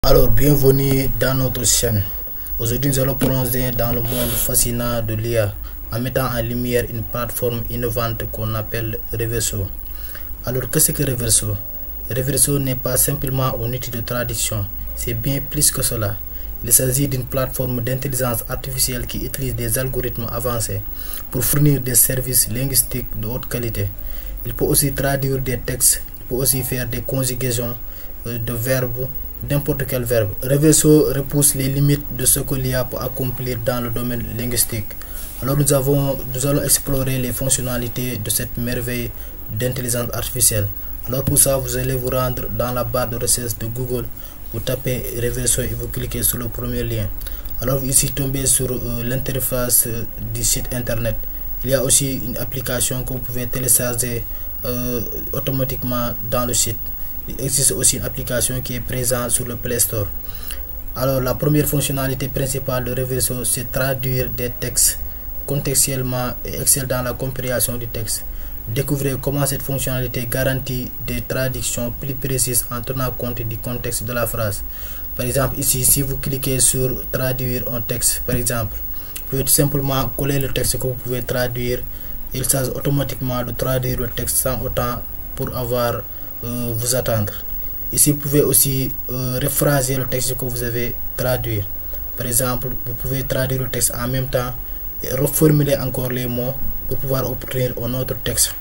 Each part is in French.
Alors, bienvenue dans notre chaîne. Aujourd'hui, nous allons plonger dans le monde fascinant de l'IA en mettant en lumière une plateforme innovante qu'on appelle Reverso. Alors, qu'est-ce que Reverso? Reverso n'est pas simplement un outil de traduction, c'est bien plus que cela. Il s'agit d'une plateforme d'intelligence artificielle qui utilise des algorithmes avancés pour fournir des services linguistiques de haute qualité. Il peut aussi traduire des textes, il peut aussi faire des conjugaisons de verbes, n'importe quel verbe. Reverso repousse les limites de ce que l'IA peut accomplir dans le domaine linguistique. Alors nous allons explorer les fonctionnalités de cette merveille d'intelligence artificielle. Alors pour ça, vous allez vous rendre dans la barre de recherche de Google, vous tapez Reverso et vous cliquez sur le premier lien. Alors vous ici tombez sur l'interface du site internet. Il y a aussi une application que vous pouvez télécharger automatiquement dans le site. Il existe aussi une application qui est présente sur le Play Store. Alors la première fonctionnalité principale de Reverso, c'est traduire des textes contextuellement et excelle dans la compréhension du texte. Découvrez comment cette fonctionnalité garantit des traductions plus précises en tenant compte du contexte de la phrase. Par exemple, ici, si vous cliquez sur traduire un texte, par exemple, vous pouvez tout simplement coller le texte que vous pouvez traduire. Il s'agit automatiquement de traduire le texte sans autant pour avoir vous attendre. Ici, vous pouvez aussi rephraser le texte que vous avez traduit. Par exemple, vous pouvez traduire le texte en même temps et reformuler encore les mots pour pouvoir obtenir un autre texte.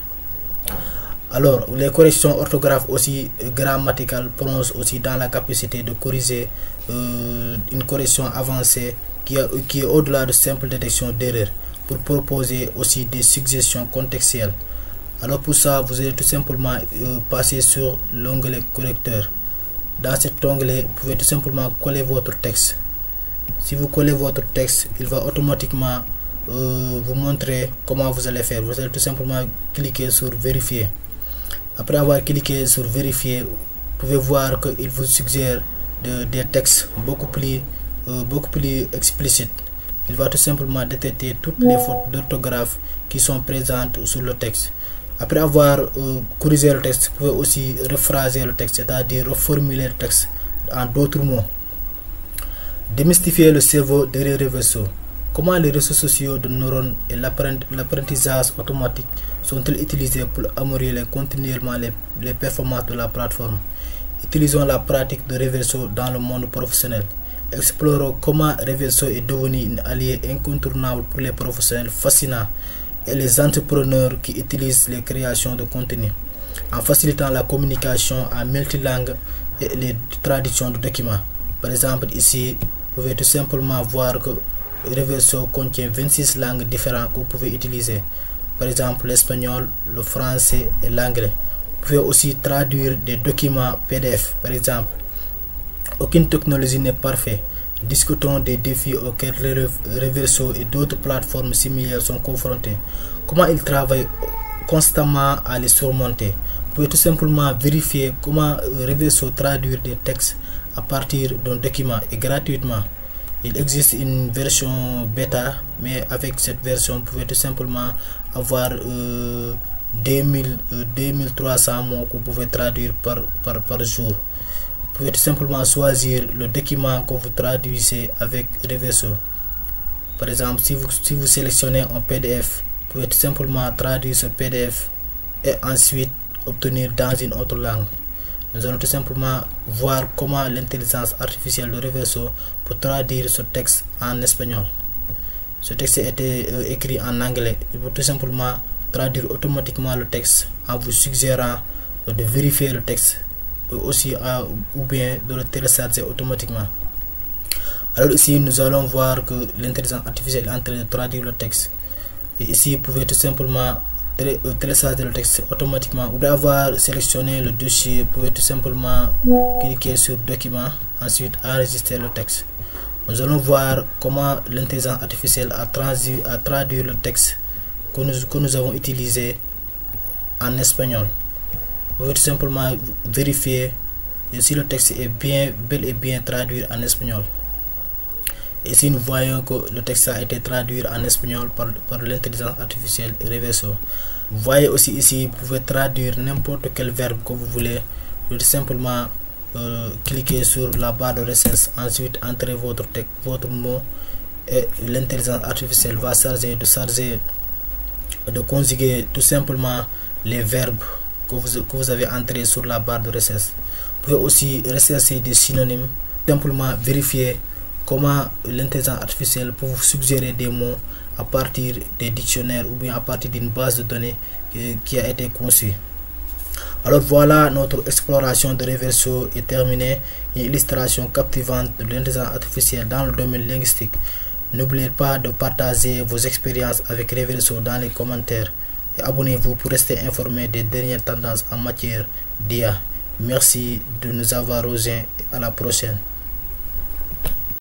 Alors, les corrections orthographes aussi grammaticales plongent aussi dans la capacité de corriger une correction avancée qui est au-delà de simple détection d'erreurs pour proposer aussi des suggestions contextuelles. Alors pour ça, vous allez tout simplement passer sur l'onglet correcteur. Dans cet onglet, vous pouvez tout simplement coller votre texte. Si vous collez votre texte, il va automatiquement vous montrer comment vous allez faire. Vous allez tout simplement cliquer sur vérifier. Après avoir cliqué sur vérifier, vous pouvez voir qu'il vous suggère des textes beaucoup plus explicites. Il va tout simplement détecter toutes les fautes d'orthographe qui sont présentes sur le texte. Après avoir corrigé le texte, vous pouvez aussi rephraser le texte, c'est-à-dire reformuler le texte en d'autres mots. Démystifier le cerveau derrière Reverso. Comment les réseaux sociaux de neurones et l'apprentissage automatique sont-ils utilisés pour améliorer continuellement les performances de la plateforme? Utilisons la pratique de Reverso dans le monde professionnel. Explorons comment Reverso est devenu un allié incontournable pour les professionnels fascinants et les entrepreneurs qui utilisent les créations de contenu, en facilitant la communication en multilangue et les traductions de documents. Par exemple, ici, vous pouvez tout simplement voir que Reverso contient 26 langues différentes que vous pouvez utiliser. Par exemple, l'espagnol, le français et l'anglais. Vous pouvez aussi traduire des documents PDF, par exemple. Aucune technologie n'est parfaite. Discutons des défis auxquels Reverso et d'autres plateformes similaires sont confrontés. Comment ils travaillent constamment à les surmonter. Vous pouvez tout simplement vérifier comment Reverso traduire des textes à partir d'un document et gratuitement. Il existe une version bêta, mais avec cette version, vous pouvez tout simplement avoir 2300 mots que vous pouvez traduire par jour. Vous pouvez tout simplement choisir le document que vous traduisez avec Reverso. Par exemple, si vous sélectionnez un PDF, vous pouvez tout simplement traduire ce PDF et ensuite obtenir dans une autre langue. Nous allons tout simplement voir comment l'intelligence artificielle de Reverso peut traduire ce texte en espagnol. Ce texte a été écrit en anglais. Il peut tout simplement traduire automatiquement le texte en vous suggérant de vérifier le texte aussi ou bien de le télécharger automatiquement. Alors ici, nous allons voir que l'intelligence artificielle est en train de traduire le texte. Et ici, vous pouvez tout simplement télécharger le texte automatiquement. Après avoir sélectionné le dossier, vous pouvez tout simplement cliquer sur document, ensuite enregistrer le texte. Nous allons voir comment l'intelligence artificielle a traduit le texte que nous avons utilisé en espagnol. Vous pouvez tout simplement vérifier si le texte est bel et bien traduit en espagnol. Ici, nous voyons que le texte a été traduit en espagnol par l'intelligence artificielle Reverso. Vous voyez aussi ici, vous pouvez traduire n'importe quel verbe que vous voulez. Vous pouvez tout simplement cliquez sur la barre de recherche, ensuite entrez votre mot et l'intelligence artificielle va charger de conjuguer tout simplement les verbes que vous avez entrés sur la barre de recherche. Vous pouvez aussi rechercher des synonymes, simplement vérifier comment l'intelligence artificielle peut vous suggérer des mots à partir des dictionnaires ou bien à partir d'une base de données qui a été conçue. Alors voilà, notre exploration de Reverso est terminée. Une illustration captivante de l'intelligence artificielle dans le domaine linguistique. N'oubliez pas de partager vos expériences avec Reverso dans les commentaires et abonnez-vous pour rester informé des dernières tendances en matière d'IA. Merci de nous avoir rejoints et à la prochaine.